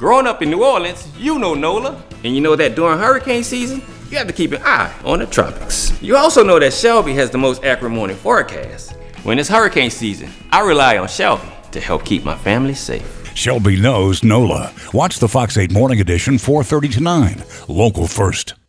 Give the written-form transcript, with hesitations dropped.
Growing up in New Orleans, you know NOLA. And you know that during hurricane season, you have to keep an eye on the tropics. You also know that Shelby has the most accurate morning forecast. When it's hurricane season, I rely on Shelby to help keep my family safe. Shelby knows NOLA. Watch the Fox 8 Morning Edition 4:30 to 9. Local first.